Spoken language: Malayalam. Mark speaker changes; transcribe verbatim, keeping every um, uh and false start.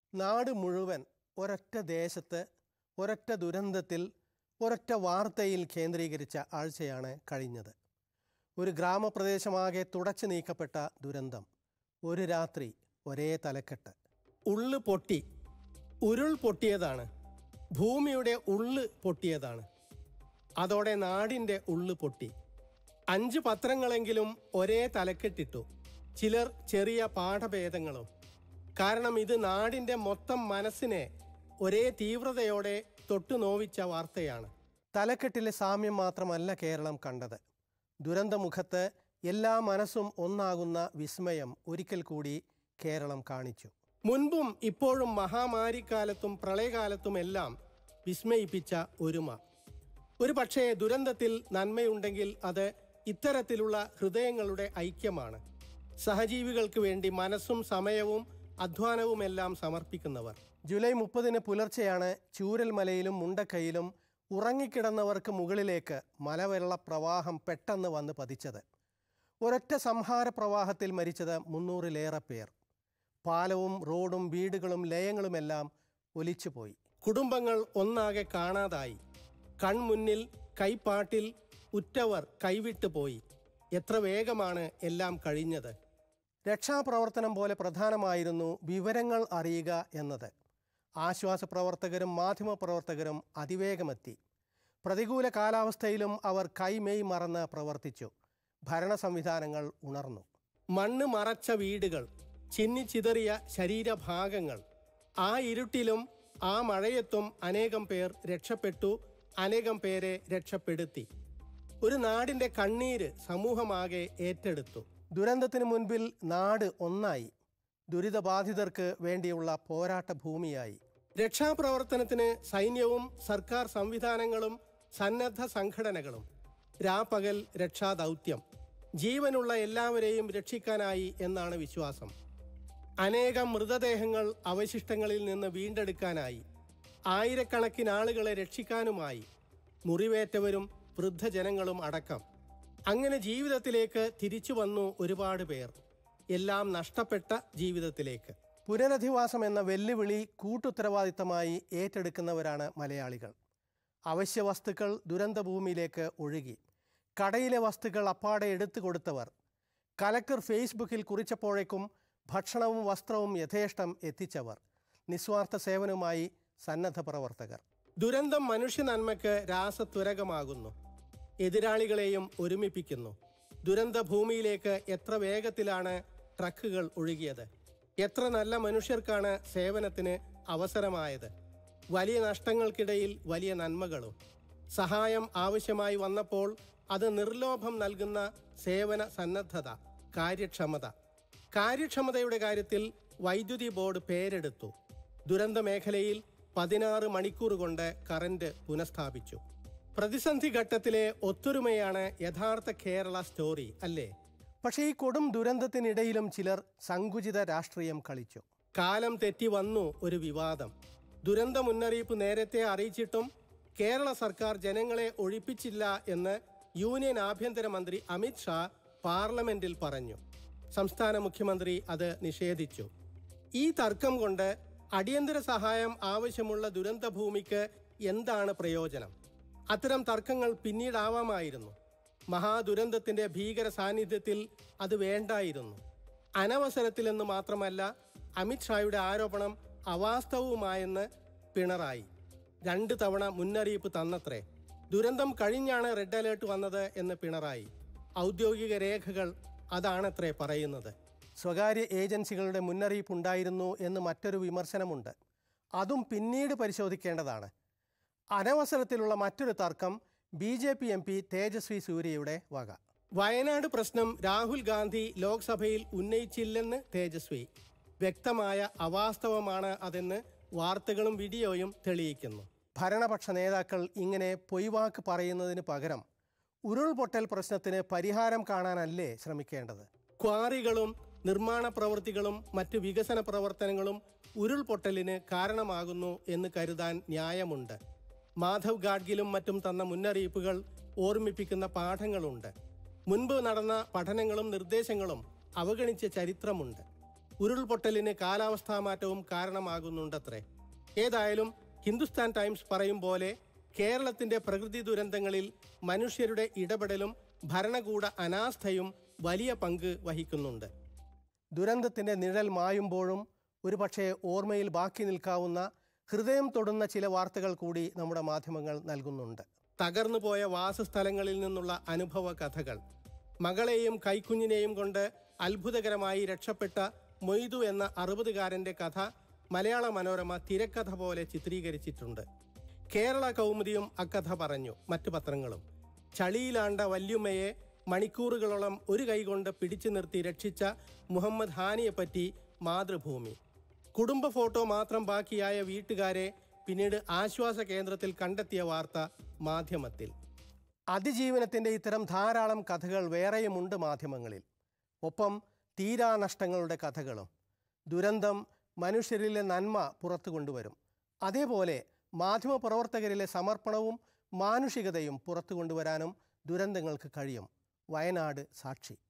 Speaker 1: നാട് മുഴുവൻ ഒരൊറ്റ ദേശത്ത് ഒരൊറ്റ ദുരന്തത്തിൽ ഒരൊറ്റ വാർത്തയിൽ കേന്ദ്രീകരിച്ച ആഴ്ചയാണ് കഴിഞ്ഞത്. ഒരു ഗ്രാമപ്രദേശമാകെ തുടച്ചു നീക്കപ്പെട്ട ദുരന്തം. ഒരു രാത്രി ഒരേ തലക്കെട്ട്. ഉള്ളു പൊട്ടി, ഉരുൾ പൊട്ടിയതാണ്, ഭൂമിയുടെ ഉള്ളു പൊട്ടിയതാണ്. അതോടെ നാടിൻ്റെ ഉള്ളു പൊട്ടി. അഞ്ച് പത്രങ്ങളെങ്കിലും ഒരേ തലക്കെട്ടിട്ടു, ചിലർ ചെറിയ പാഠഭേദങ്ങളും. കാരണം ഇത് നാടിൻ്റെ മൊത്തം മനസ്സിനെ ഒരേ തീവ്രതയോടെ തൊട്ടു നോവിച്ച വാർത്തയാണ്. തലക്കെട്ടിലെ സാമ്യം മാത്രമല്ല കേരളം കണ്ടത്. ദുരന്തമുഖത്ത് എല്ലാ മനസ്സും ഒന്നാകുന്ന വിസ്മയം ഒരിക്കൽ കൂടി കേരളം കാണിച്ചു. മുൻപും ഇപ്പോഴും മഹാമാരിക്കാലത്തും പ്രളയകാലത്തുമെല്ലാം വിസ്മയിപ്പിച്ച ഒരുമ. ഒരു പക്ഷേ ദുരന്തത്തിൽ നന്മയുണ്ടെങ്കിൽ അത് ഇത്തരത്തിലുള്ള ഹൃദയങ്ങളുടെ ഐക്യമാണ്. സഹജീവികൾക്ക് വേണ്ടി മനസ്സും സമയവും അധ്വാനവുമെല്ലാം സമർപ്പിക്കുന്നവർ. ജൂലൈ മുപ്പതിന് പുലർച്ചെയാണ് ചൂരൽമലയിലും മുണ്ടക്കൈയിലും ഉറങ്ങിക്കിടന്നവർക്ക് മുകളിലേക്ക് മലവെള്ള പ്രവാഹം പെട്ടെന്ന് വന്ന് പതിച്ചത്. ഒരൊറ്റ സംഹാര പ്രവാഹത്തിൽ മരിച്ചത് മുന്നൂറിലേറെ പേർ. പാലവും റോഡും വീടുകളും ലയങ്ങളുമെല്ലാം ഒലിച്ചുപോയി. കുടുംബങ്ങൾ ഒന്നാകെ കാണാതായി. കൺമുന്നിൽ കൈപ്പാട്ടിൽ ഉറ്റവർ കൈവിട്ടു പോയി. എത്ര വേഗമാണ് എല്ലാം കഴിഞ്ഞത്. രക്ഷാപ്രവർത്തനം പോലെ പ്രധാനമായിരുന്നു വിവരങ്ങൾ അറിയുക എന്നത്. ആശ്വാസ പ്രവർത്തകരും മാധ്യമപ്രവർത്തകരും അതിവേഗമെത്തി. പ്രതികൂല കാലാവസ്ഥയിലും അവർ കൈമെയ് മറന്ന് പ്രവർത്തിച്ചു. ഭരണ സംവിധാനങ്ങൾ ഉണർന്നു. മണ്ണ് മറച്ച വീടുകൾ, ചിന്നിച്ചിതറിയ ശരീരഭാഗങ്ങൾ. ആ ഇരുട്ടിലും ആ മഴയത്തും അനേകം പേർ രക്ഷപ്പെട്ടു, അനേകം പേരെ രക്ഷപ്പെടുത്തി. ഒരു നാടിൻ്റെ കണ്ണീര് സമൂഹമാകെ ഏറ്റെടുത്തു. ദുരന്തത്തിന് മുൻപിൽ നാട് ഒന്നായി. ദുരിതബാധിതർക്ക് വേണ്ടിയുള്ള പോരാട്ട ഭൂമിയായി. രക്ഷാപ്രവർത്തനത്തിന് സൈന്യവും സർക്കാർ സംവിധാനങ്ങളും സന്നദ്ധ സംഘടനകളും. രാപ്പകൽ രക്ഷാദൗത്യം. ജീവനുള്ള എല്ലാവരെയും രക്ഷിക്കാനായി എന്നാണ് വിശ്വാസം. അനേകം മൃതദേഹങ്ങൾ അവശിഷ്ടങ്ങളിൽ നിന്ന് വീണ്ടെടുക്കാനായി. ആയിരക്കണക്കിന് ആളുകളെ രക്ഷിക്കാനുമായി. മുറിവേറ്റവരും വൃദ്ധജനങ്ങളും അടക്കം. അങ്ങനെ ജീവിതത്തിലേക്ക് തിരിച്ചു വന്നു ഒരുപാട് പേർ. എല്ലാം നഷ്ടപ്പെട്ട ജീവിതത്തിലേക്ക്. പുനരധിവാസം എന്ന വെല്ലുവിളി കൂട്ടുത്തരവാദിത്തമായി ഏറ്റെടുക്കുന്നവരാണ് മലയാളികൾ. അവശ്യ വസ്തുക്കൾ ദുരന്തഭൂമിയിലേക്ക് ഒഴുകി. കടയിലെ വസ്തുക്കൾ അപ്പാടെ എടുത്തു കൊടുത്തവർ. കലക്ടർ ഫേസ്ബുക്കിൽ കുറിച്ചപ്പോഴേക്കും ഭക്ഷണവും വസ്ത്രവും യഥേഷ്ടം എത്തിച്ചവർ. നിസ്വാർത്ഥ സേവനവുമായി സന്നദ്ധ പ്രവർത്തകർ. ദുരന്തം മനുഷ്യ നന്മയ്ക്ക് രാസത്വരകമാകുന്നു. എതിരാളികളെയും ഒരുമിപ്പിക്കുന്നു. ദുരന്ത ഭൂമിയിലേക്ക് എത്ര വേഗത്തിലാണ് ട്രക്കുകൾ ഒഴുകിയത്. എത്ര നല്ല മനുഷ്യർക്കാണ് സേവനത്തിന് അവസരമായത്. വലിയ നഷ്ടങ്ങൾക്കിടയിൽ വലിയ നന്മകളും. സഹായം ആവശ്യമായി വന്നപ്പോൾ അത് നിർലോഭം നൽകുന്ന സേവന സന്നദ്ധത, കാര്യക്ഷമത. കാര്യക്ഷമതയുടെ കാര്യത്തിൽ വൈദ്യുതി ബോർഡ് പേരെടുത്തു. ദുരന്ത മേഖലയിൽ പതിനാറ് മണിക്കൂർ കൊണ്ട് കറന്റ് പുനഃസ്ഥാപിച്ചു. പ്രതിസന്ധി ഘട്ടത്തിലെ ഒത്തൊരുമയാണ് യഥാർത്ഥ കേരള സ്റ്റോറി, അല്ലേ? പക്ഷേ ഈ കൊടും ദുരന്തത്തിനിടയിലും ചിലർ സങ്കുചിത രാഷ്ട്രീയം കളിച്ചു. കാലം തെറ്റി വന്നു ഒരു വിവാദം. ദുരന്ത മുന്നറിയിപ്പ് നേരത്തെ അറിയിച്ചിട്ടും കേരള സർക്കാർ ജനങ്ങളെ ഒഴിപ്പിച്ചില്ല എന്ന് യൂണിയൻ ആഭ്യന്തരമന്ത്രി അമിത് ഷാ പാർലമെന്റിൽ പറഞ്ഞു. സംസ്ഥാന മുഖ്യമന്ത്രി അത് നിഷേധിച്ചു. ഈ തർക്കം കൊണ്ട് അടിയന്തര സഹായം ആവശ്യമുള്ള ദുരന്തഭൂമിക്ക് എന്താണ് പ്രയോജനം? അത്തരം തർക്കങ്ങൾ പിന്നീടാവാമായിരുന്നു. മഹാദുരന്തത്തിന്റെ ഭീകര സാന്നിധ്യത്തിൽ അത് വേണ്ടായിരുന്നു. അനവസരത്തിലെന്ന് മാത്രമല്ല, അമിത് ഷായുടെ ആരോപണം അവാസ്തവവുമായെന്ന് പിണറായി രണ്ട് തവണ മുന്നറിയിപ്പ് തന്നത്രേ. ദുരന്തം കഴിഞ്ഞാണ് റെഡ് അലേർട്ട് വന്നത് എന്ന് പിണറായി. ഔദ്യോഗിക രേഖകൾ അതാണത്രേ പറയുന്നത്. സ്വകാര്യ ഏജൻസികളുടെ മുന്നറിയിപ്പുണ്ടായിരുന്നു എന്ന് മറ്റൊരു വിമർശനമുണ്ട്. അതും പിന്നീട് പരിശോധിക്കേണ്ടതാണ്. അനവസരത്തിലുള്ള മറ്റൊരു തർക്കം B J P M P Tejasvi സൂര്യയുടെ വക. വയനാട് പ്രശ്നം രാഹുൽ ഗാന്ധി ലോക്സഭയിൽ ഉന്നയിച്ചില്ലെന്ന് തേജസ്വി. വ്യക്തമായ അവാസ്തവമാണ് അതെന്ന് വാർത്തകളും വീഡിയോയും തെളിയിക്കുന്നു. ഭരണപക്ഷ നേതാക്കൾ ഇങ്ങനെ പൊയ്വാക്ക് പറയുന്നതിന് പകരം ഉരുൾപൊട്ടൽ പ്രശ്നത്തിന് പരിഹാരം കാണാനല്ലേ ശ്രമിക്കേണ്ടത്? ക്വാറികളും നിർമ്മാണ പ്രവൃത്തികളും മറ്റ് വികസന പ്രവർത്തനങ്ങളും ഉരുൾപൊട്ടലിന് കാരണമാകുന്നു എന്ന് കരുതാൻ ന്യായമുണ്ട്. മാധവ് ഗാഡ്ഗിലും മറ്റും തന്ന മുന്നറിയിപ്പുകൾ ഓർമ്മിപ്പിക്കുന്ന പാഠങ്ങളുണ്ട്. മുൻപ് നടന്ന പഠനങ്ങളും നിർദ്ദേശങ്ങളും അവഗണിച്ച ചരിത്രമുണ്ട്. ഉരുൾപൊട്ടലിന് കാലാവസ്ഥാ മാറ്റവും കാരണമാകുന്നുണ്ടത്രേ. ഏതായാലും ഹിന്ദുസ്ഥാൻ ടൈംസ് പറയും പോലെ കേരളത്തിന്റെ പ്രകൃതി ദുരന്തങ്ങളിൽ മനുഷ്യരുടെ ഇടപെടലും ഭരണകൂട അനാസ്ഥയും വലിയ പങ്ക് വഹിക്കുന്നുണ്ട്. ദുരന്തത്തിന്റെ നിഴൽ മായുമ്പോഴും ഒരുപക്ഷെ ഓർമ്മയിൽ ബാക്കി നിൽക്കാവുന്ന ഹൃദയം തൊടുന്ന ചില വാർത്തകൾ കൂടി നമ്മുടെ മാധ്യമങ്ങൾ നൽകുന്നുണ്ട്. തകർന്നുപോയ വാസസ്ഥലങ്ങളിൽ നിന്നുള്ള അനുഭവ കഥകൾ. മകളെയും കൈക്കുഞ്ഞിനെയും കൊണ്ട് അത്ഭുതകരമായി രക്ഷപ്പെട്ട മൊയ്തു എന്ന അറുപതുകാരൻ്റെ കഥ മലയാള മനോരമ തിരക്കഥ പോലെ ചിത്രീകരിച്ചിട്ടുണ്ട്. കേരള കൗമുദിയും അക്കഥ പറഞ്ഞു, മറ്റു പത്രങ്ങളും. ചളിയിലാണ്ട വല്യുമ്മയെ മണിക്കൂറുകളോളം ഒരു കൈകൊണ്ട് പിടിച്ചു നിർത്തി രക്ഷിച്ച മുഹമ്മദ് ഹാനിയെപ്പറ്റി മാതൃഭൂമി. കുടുംബ ഫോട്ടോ മാത്രം ബാക്കിയായ വീട്ടുകാരെ പിന്നീട് ആശ്വാസ കേന്ദ്രത്തിൽ കണ്ടെത്തിയ വാർത്ത മാധ്യമത്തിൽ. അതിജീവനത്തിൻ്റെ ഇത്തരം ധാരാളം കഥകൾ വേറെയുമുണ്ട് മാധ്യമങ്ങളിൽ. ഒപ്പം തീരാനഷ്ടങ്ങളുടെ കഥകളും. ദുരന്തം മനുഷ്യരിലെ നന്മ പുറത്തു കൊണ്ടുവരും. അതേപോലെ മാധ്യമപ്രവർത്തകരിലെ സമർപ്പണവും മാനുഷികതയും പുറത്തു കൊണ്ടുവരാനും ദുരന്തങ്ങൾക്ക് കഴിയും. വയനാട് സാക്ഷി.